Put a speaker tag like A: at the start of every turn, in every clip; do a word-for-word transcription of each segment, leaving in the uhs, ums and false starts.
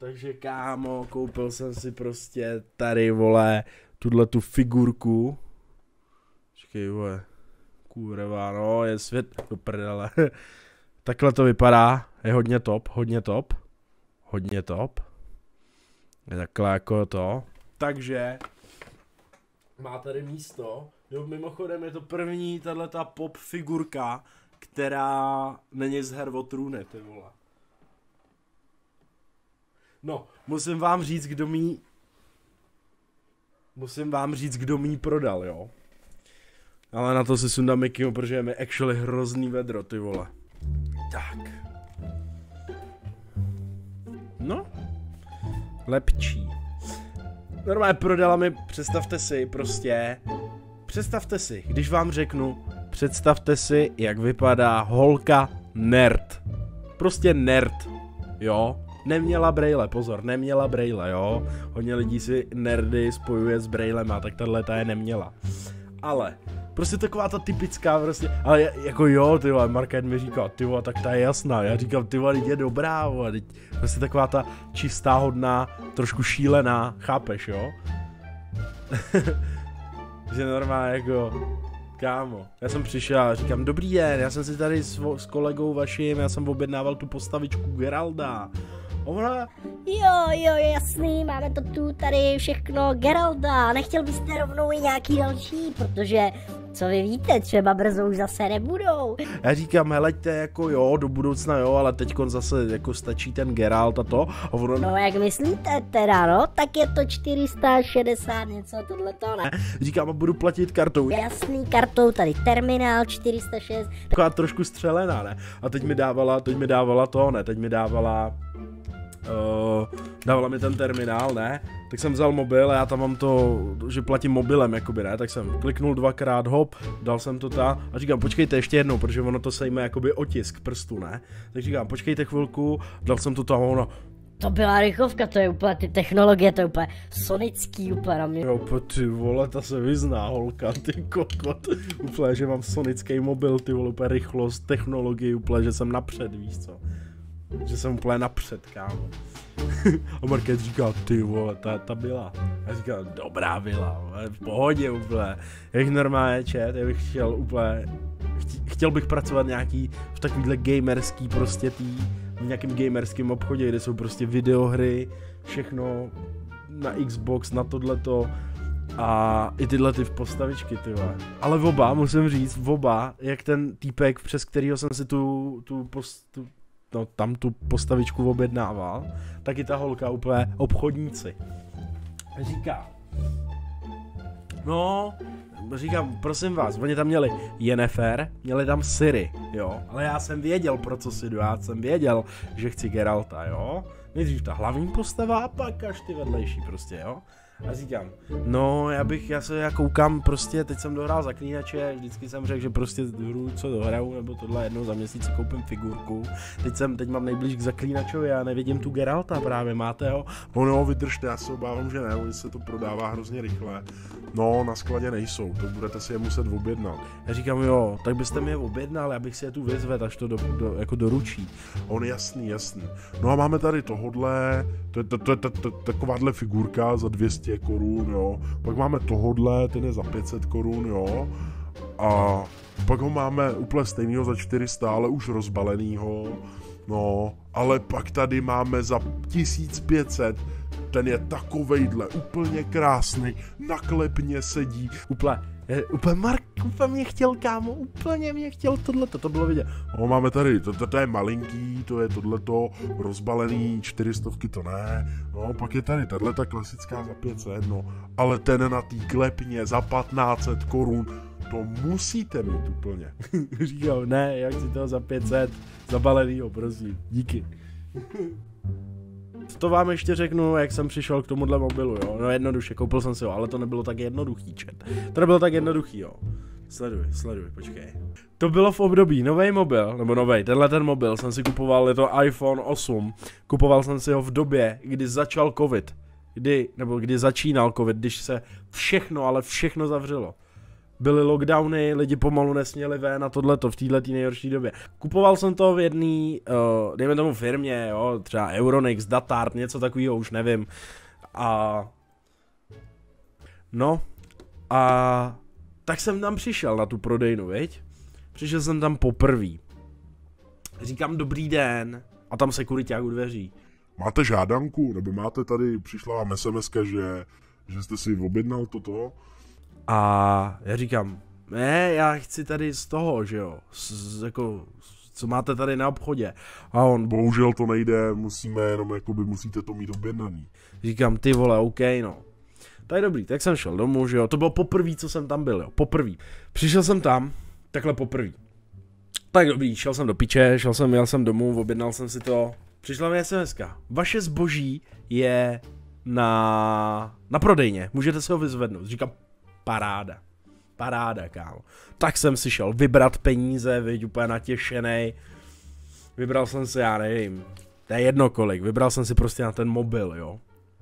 A: takže kámo, koupil jsem si prostě tady, vole, tuhle tu figurku. Počkej, vole, kurva, no, je svět, do prdele. Takhle to vypadá, je hodně top, hodně top, hodně top. Je takhle jako to. Takže má tady místo. Jo, mimochodem je to první tato pop figurka, která není z her o trůny, ty vole. No, musím vám říct, kdo mi Musím vám říct, kdo mi prodal, jo. Ale na to si sundám Mickeyho, protože je mi actually hrozný vedro, ty vole. Tak. No. Lepčí. Normálně prodala mi, představte si, prostě. Představte si, když vám řeknu, představte si, jak vypadá holka nerd. Prostě nerd, jo. Neměla brejle, pozor, neměla brejle, jo. Hodně lidí si nerdy spojuje s brejlema, tak tahle ta je neměla. Ale, prostě taková ta typická, prostě, ale jako jo, ty vole, Market mi říkal, ty vole, tak ta je jasná, já říkám, ty vole, je dobrá, vole, prostě taková ta čistá, hodná, trošku šílená, chápeš, jo? Že normálně jako, kámo, já jsem přišel a říkám, dobrý den, já jsem si tady s, s kolegou vaším, já jsem objednával tu postavičku Geralda. Ona...
B: Jo, jo, jasný, máme to tu tady všechno, Geralda, nechtěl byste rovnou i nějaký další, protože, co vy víte, třeba brzo už zase nebudou.
A: Já říkám, heleďte, jako jo, do budoucna jo, ale teďkon zase jako stačí ten Geralt a to. A ono...
B: No jak myslíte teda, no, tak je to čtyři sta šedesát něco, tohleto, ne?
A: Říkám, a budu platit kartou.
B: Jasný, kartou, tady terminál čtyři sta šest.
A: Taková trošku střelená, ne? A teď mi dávala, teď mi dávala to, ne, teď mi dávala... Uh, dávala mi ten terminál, ne, tak jsem vzal mobil a já tam mám to, že platím mobilem, jakoby, ne, tak jsem kliknul dvakrát, hop, dal jsem to tam a říkám, počkejte ještě jednou, protože ono to sejme jakoby otisk prstu, ne, tak říkám, počkejte chvilku, dal jsem to tam a ono,
B: to byla rychlovka, to je úplně, ty technologie, to je úplně sonický, úplně na mě.
A: Jo, ty vole, ta se vyzná, holka, ty kokot, úplně, že mám sonický mobil, ty vole, úplně rychlost, technologii, úplně, že jsem napřed, víš co. Že jsem úplně napřed, kámo. A Market říkal, ty vole, ta, ta byla. A říkal, dobrá byla, v pohodě úplně. Jak normálně čet, já bych chtěl úplně, chtěl bych pracovat nějaký v takovýhle gamerský prostě tý, v nějakém gamerském obchodě, kde jsou prostě videohry, všechno na Xbox, na tohleto. A i tyhle ty postavičky, ty vole. Ale v oba, musím říct, v oba, jak ten týpek, přes kterýho jsem si tu, tu, post, tu no, tam tu postavičku objednával, tak i ta holka úplně obchodníci. Říká, no, říkám, prosím vás, oni tam měli Yennefer, měli tam Ciri, jo, ale já jsem věděl, pro co si jdu, já jsem věděl, že chci Geralta, jo, nejdřív ta hlavní postava a pak až ty vedlejší prostě, jo. A říkám, no já bych, já se já koukám prostě, teď jsem dohrál Zaklínače, vždycky jsem řekl, že prostě hru co dohraju, nebo tohle jednou za měsíc si koupím figurku. Teď jsem, teď mám nejblíž k Zaklínačovi, já nevidím tu Geralta právě, máte ho? No no, vydržte, já se obávám, že ne, se to prodává hrozně rychle. No, na skladě nejsou, to budete si je muset objednat. Já říkám, jo, tak byste mi je objednal, já bych si je tu vyzvedl, až to do, do, jako doručí. On jasný, jasný. No a máme tady tohodle, to je to, to, to, to, takováhle figurka za dvě stě korun, jo. Pak máme tohodle, ten je za pět set korun, jo. A pak ho máme úplně stejného za čtyři sta, ale už rozbalenýho. No, ale pak tady máme za tisíc pět set, ten je takovejhle, úplně krásný, na klepně sedí, úplně, je, úplně Mark, úplně mě chtěl, kámo, úplně mě chtěl tohleto, to bylo vidět. No, máme tady, to, to, to je malinký, to je tohleto, rozbalený, čtyřistovky to ne, no, pak je tady tato klasická za pět set, no, ale ten na té klepně za patnáct set korun, to musíte mít úplně. Říkal, ne, jak si to za pět set, zabalenýho, prosím, díky. To vám ještě řeknu, jak jsem přišel k tomuhle mobilu, jo, no jednoduše, koupil jsem si ho, ale to nebylo tak jednoduchý, čet. To nebylo tak jednoduchý, jo. Sleduj, sleduj, počkej. To bylo v období, novej mobil, nebo novej, tenhle ten mobil jsem si kupoval, je to iPhone osm, kupoval jsem si ho v době, kdy začal covid, kdy, nebo kdy začínal covid, když se všechno, ale všechno zavřelo. byly lockdowny, lidi pomalu nesměli ven a tohleto v této nejhorší době. Kupoval jsem to v jedné, uh, dejme tomu firmě, jo, třeba Euronix, Datart, něco takového, už nevím. A... No, a... tak jsem tam přišel na tu prodejnu, viď? Přišel jsem tam poprvý. Říkám dobrý den a tam sekuriťák u dveří.
C: Máte žádanku, nebo máte tady, přišla vám es em eska, že, že jste si objednal toto?
A: A já říkám, ne, já chci tady z toho, že jo, z, z, jako, co máte tady na obchodě. A on,
C: Bohužel to nejde, musíme jenom, jakoby musíte to mít objednaný.
A: říkám, ty vole, OK, no. Tak dobrý, tak jsem šel domů, že jo, to bylo poprvé, co jsem tam byl, jo, poprvé. Přišel jsem tam, takhle poprvé. Tak dobrý, šel jsem do piče, šel jsem, jel jsem domů, objednal jsem si to. Přišla mi es em eska. Vaše zboží je na, na prodejně, můžete se ho vyzvednout. Říkám, paráda, paráda, kámo. Tak jsem si šel vybrat peníze, viď, úplně natěšenej. Vybral jsem si, já nevím, to je jedno kolik, vybral jsem si prostě na ten mobil, jo.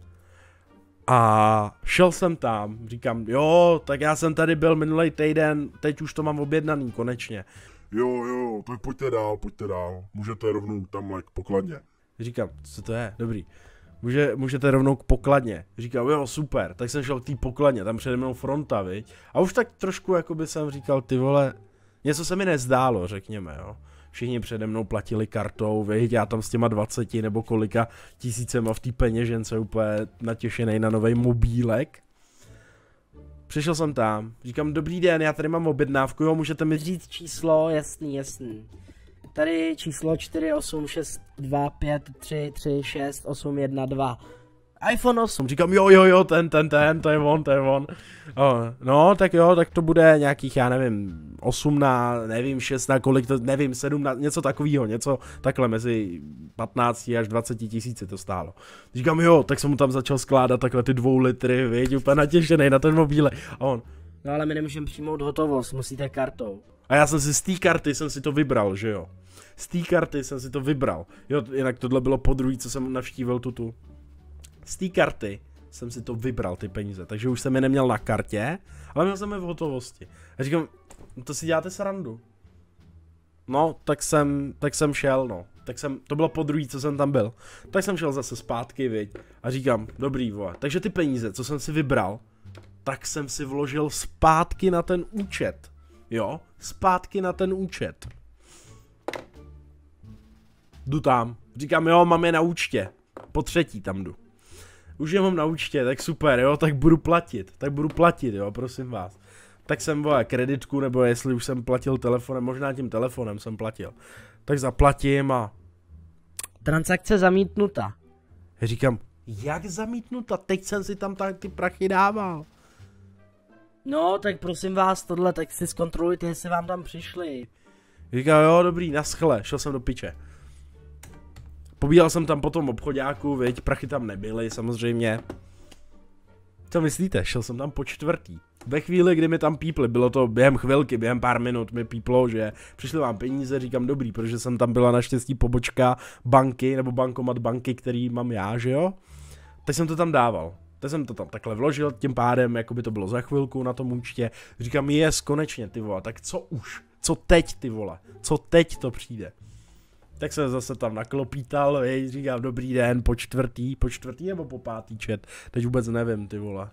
A: A šel jsem tam, říkám, jo, tak já jsem tady byl minulý týden, teď už to mám objednaný, konečně.
C: Jo, jo, tak pojďte dál, pojďte dál. Můžete rovnou tam k pokladně.
A: Říkám, co to je, dobrý. Může, můžete rovnou k pokladně. Říkám, jo, super, tak jsem šel k té pokladně, tam přede mnou fronta, viď. A už tak trošku, jakoby jsem říkal, ty vole, něco se mi nezdálo, řekněme, jo. Všichni přede mnou platili kartou, viď, já tam s těma dvaceti nebo kolika tisícema v té peněžence úplně natěšený na nový mobílek. Přišel jsem tam, říkám, dobrý den, já tady mám objednávku, jo, můžete mi říct číslo, jasný, jasný. Tady číslo čtyři osm šest dva pět tři tři šest osm jedna dva. iPhone osm, říkám, jo, jo, jo, ten, ten, ten, to je on, to je on. O, no, tak jo, tak to bude nějakých, já nevím, osm na, nevím, šest na kolik, to, nevím, sedm na, něco takového, něco takhle, mezi patnácti až dvaceti tisíci to stálo. Říkám, jo, tak jsem mu tam začal skládat takhle ty dvou litry, viď, úplně natěšený na ten mobíle. A on, no ale my nemůžeme přijmout hotovost, musíte kartou. A já jsem si z té karty jsem si to vybral, že jo. Z té karty jsem si to vybral. Jo, jinak tohle bylo podruhé, co jsem navštívil tutu. Z té karty jsem si to vybral, ty peníze, takže už jsem je neměl na kartě, ale měl jsem je v hotovosti. A říkám, to si děláte srandu. No, tak jsem, tak jsem šel, no. Tak jsem, to bylo podruhé, co jsem tam byl. Tak jsem šel zase zpátky, viď. A říkám, dobrý, vole. Takže ty peníze, co jsem si vybral, tak jsem si vložil zpátky na ten účet. Jo, zpátky na ten účet. Jdu tam. Říkám, jo, mám je na účtě. Po třetí tam jdu. Už je mám na účtě, tak super, jo, tak budu platit. Tak budu platit, jo, prosím vás. Tak jsem, vole, kreditku, nebo jestli už jsem platil telefonem, možná tím telefonem jsem platil. Tak zaplatím a... Transakce zamítnuta. Já říkám, jak zamítnuta? Teď jsem si tam ty prachy dával. No, tak prosím vás, tohle, tak si zkontrolujte, jestli vám tam přišli. Říkal, jo, dobrý, naschle, šel jsem do piče. Pobíhal jsem tam po tom obchodáku, viď, prachy tam nebyly, samozřejmě. Co myslíte, šel jsem tam po čtvrtý. Ve chvíli, kdy mi tam pípli, bylo to během chvilky, během pár minut mi píplo, že přišly vám peníze, říkám dobrý, protože jsem tam byla naštěstí pobočka banky, nebo bankomat banky, který mám já, že jo. Tak jsem to tam dával. Tak jsem to tam takhle vložil, tím pádem, jako by to bylo za chvilku na tom účtě. Říkám, jest, konečně, ty vole, tak co už? Co teď, ty vole? Co teď to přijde? Tak jsem zase tam naklopítal, jej, říkám, dobrý den, po čtvrtý, po čtvrtý nebo po pátý čet? Teď vůbec nevím, ty vole.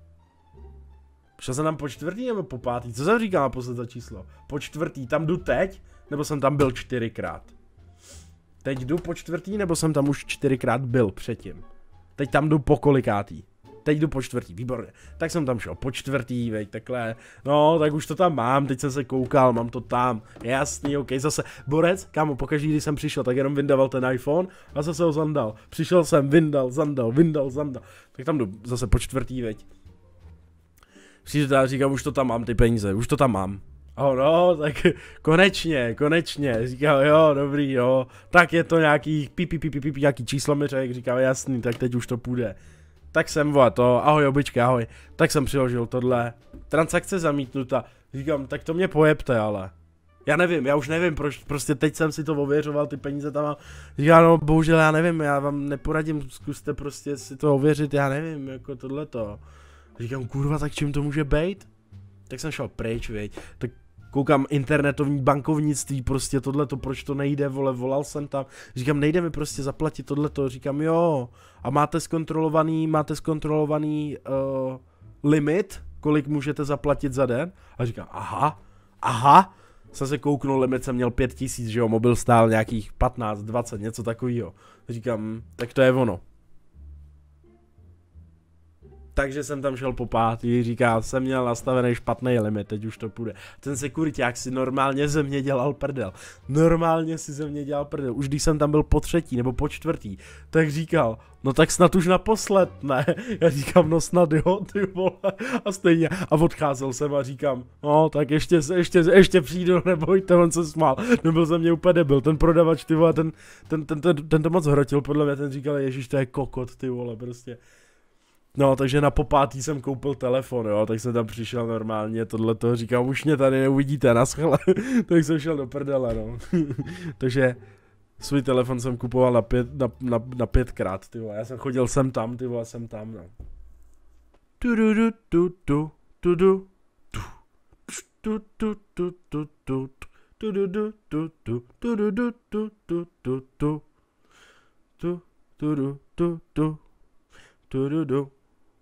A: Šel jsem tam po čtvrtý nebo po pátý? Co jsem říkal naposled za číslo? Po čtvrtý, tam jdu teď? Nebo jsem tam byl čtyřikrát? Teď jdu po čtvrtý, nebo jsem tam už čtyřikrát byl předtím? Teď tam jdu po kolikátý? Teď jdu po čtvrtý, výborně. Tak jsem tam šel po čtvrtý, veď, takhle. No, tak už to tam mám, teď jsem se koukal, mám to tam. Jasný, ok, zase. Borec, kámo, pokaždý, když jsem přišel, tak jenom vyndaval ten iPhone a zase ho zandal. Přišel jsem, vyndal, zandal, vyndal, zandal. Tak tam jdu zase po čtvrtý, veď. Přijde tam, říkám, už to tam mám, ty peníze, už to tam mám. Oh, no, tak konečně, konečně, říkal, jo, dobrý, jo, tak je to nějaký pí, pí, pí, pí, pí, nějaký číslo mi řekl, říkal, jasný, tak teď už to půjde. Tak jsem, vole, to, ahoj, obyčka, ahoj, tak jsem přiložil tohle, transakce zamítnuta, říkám, tak to mě pojebte, ale. Já nevím, já už nevím, proč, prostě teď jsem si to ověřoval, ty peníze tam mám, říkám, no, bohužel, já nevím, já vám neporadím, zkuste prostě si to ověřit, já nevím, jako tohleto. Říkám, kurva, tak čím to může být? Tak jsem šel pryč, viď. Tak koukám internetovní bankovnictví, prostě tohleto, proč to nejde, vole, volal jsem tam. Říkám, nejde mi prostě zaplatit tohleto, říkám, jo. A máte zkontrolovaný, máte zkontrolovaný uh, limit, kolik můžete zaplatit za den? A říkám, aha, aha. Jsem se kouknul, limit jsem měl pět tisíc, že jo, mobil stál nějakých patnáct, dvacet, něco takového. Říkám, tak to je ono. Takže jsem tam šel po pátý, říká, jsem měl nastavený špatný limit, teď už to půjde. Ten sekuriťák si normálně ze mě dělal prdel. Normálně si ze mě dělal prdel. Už když jsem tam byl po třetí nebo po čtvrtý, tak říkal, no tak snad už naposled, ne? Já říkám, no snad jo, ty vole. A stejně. A odcházel jsem a říkám, no tak ještě, ještě, ještě přijdu, nebojte, on se smál. Nebyl ze mě úplně debil, ten prodavač, ty vole, ten, ten, ten, ten, ten to moc hrotil, podle mě, ten říkal, ježiš, to je kokot, ty vole, prostě. No, takže na popátý jsem koupil telefon, jo, tak jsem tam přišel normálně, tohleto, říkám, už mě tady neuvidíte, naschle, tak jsem šel do prdele, no. Takže svůj telefon jsem kupoval na, pět, na, na, na pětkrát, ty vole, já jsem chodil sem tam, ty vole, jsem tam, no. Tu du du tu tu tu du tu tu tu tu tu tu du du tu tu tu du du tu tu tu tu tu tu du tu tu tu du du